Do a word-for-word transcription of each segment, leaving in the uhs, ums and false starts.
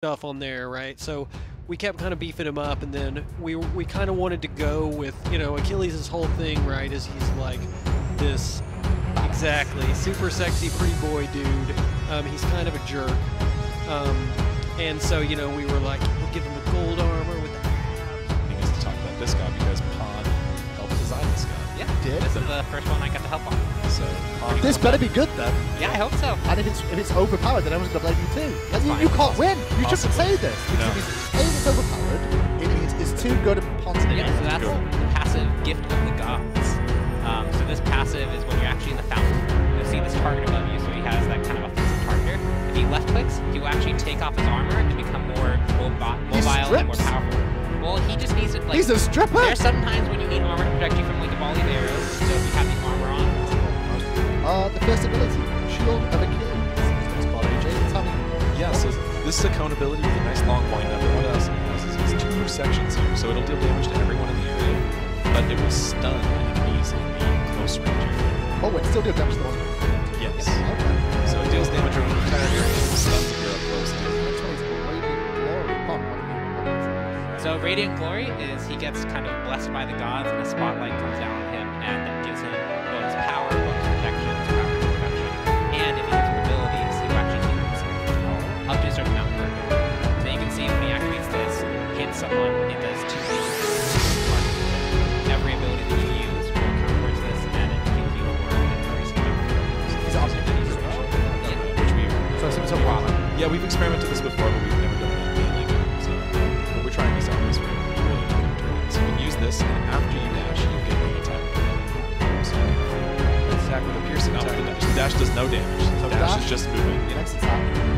stuff on there, right? So we kept kind of beefing him up, and then we we kind of wanted to go with, you know, Achilles' whole thing, right, is he's like this, exactly, super sexy pretty boy dude. Um, he's kind of a jerk. Um, and so, you know, we were like, we'll give him the gold armor with the He needs to talk about this guy because Pod helped design this guy. Yeah, Did? this is the first one I got to help on. So Pod This better be good then. Yeah, I hope so. And if it's if it's overpowered, then everyone's gonna blame you too. And you, fine. you can't win. You shouldn't Possibly. say this. Because No. if it's, A, it's overpowered, it means it's too good at Ponton. Yeah, so that's the passive gift of the gods. Um, so this passive is when you're actually in the fountain. You'll see this target above you, so he has that kind of offensive target. If he left clicks, he will actually take off his armor and become more mobi He mobile and more strips. powerful. Well, he just needs it like. He's a stripper. There's sometimes when you need armor to protect you from like a volley of arrows. So if you have the armor on, Uh, the first ability, Shield of Achilles. Spot A J, tell me. Yeah, so this is accountability with a nice long wind up. And what else it has is it's two sections here, so it'll deal damage to everyone in the area, but it will stun enemies in the close range area. Oh, it still deals damage to the one. Yes. Okay. So it deals damage over the entire area and stuns if you're up close to it. Which one is the Radiant Glory? Pom, what do you mean? so Radiant Glory is he gets kind of blessed by the gods, and a spotlight comes down on him, and that gives him bonus power, bonus protection, power protection, and if he hits with abilities, he will actually heal himself up to a certain amount per go. So you can see when he activates this, hits someone, it does two damage. Every ability that you use will count towards this, and it heals you for an increasing amount. He's awesome. Yeah. Which we So it's a while. yeah, we've experimented this before, but we've never done it in healing. So but we're trying this out this way. We really like it. So you can use this, and after you dash, you get an attack. So you can attack with a piercing attack. The dash. The dash does no damage. So dash, dash- is just moving. The next attack.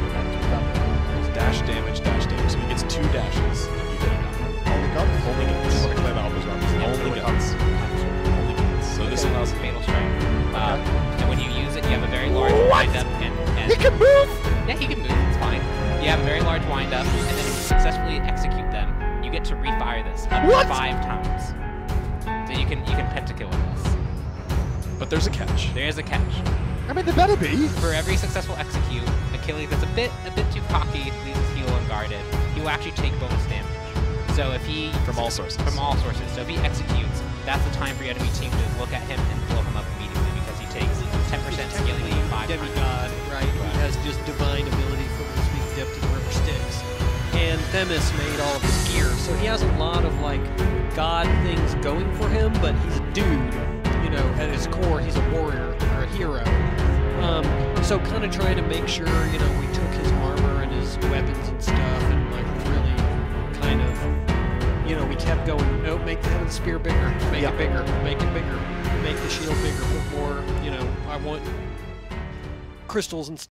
Dash damage, dash damage. So he gets two dashes, and you get a gun. Only guns. Only guns. What a clever Alpha's run. Only guns. Only guns. So this allows Fatal Strike. Um, and when you use it, you have a very large What? wind up, and, and He can move! yeah, he can move. It's fine. You have a very large wind up, and then if you successfully execute them, you get to refire this up What? to five times. So you can you can pentakill with this. But there's a catch. There is a catch. I mean, there better be. For every successful execute, Achilles that's a bit a bit too cocky, leaves his heel unguarded. He will actually take bonus damage. So if he From all sources. From all sources. So if he executes, that's the time for your enemy team to look at him and blow him up immediately because he takes ten percent scaling lead five times. demigod, right? He has just divine ability from his weak depth to the river Styx. And Themis made all of his gear, so he has a lot of like god things going for him, but he's a dude, you know, at his core he's a warrior or a hero. Um, so kind of trying to make sure, you know, we took his armor and his weapons and stuff and like really kind of, you know, we kept going, oh, make the heaven spear bigger, make Yeah. it bigger, make it bigger, make the shield bigger, put more, you know, I want crystals and